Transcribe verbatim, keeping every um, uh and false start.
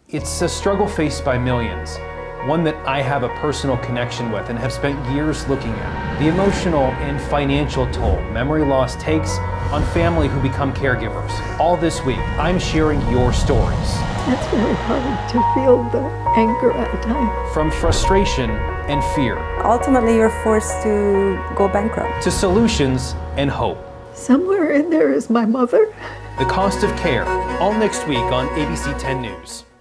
It's a struggle faced by millions, one that I have a personal connection with and have spent years looking at. The emotional and financial toll memory loss takes on family who become caregivers. All this week, I'm sharing your stories. It's very hard to feel the anger at times. From frustration and fear. Ultimately, you're forced to go bankrupt. To solutions and hope. Somewhere in there is my mother. The Cost of Care, all next week on A B C ten News.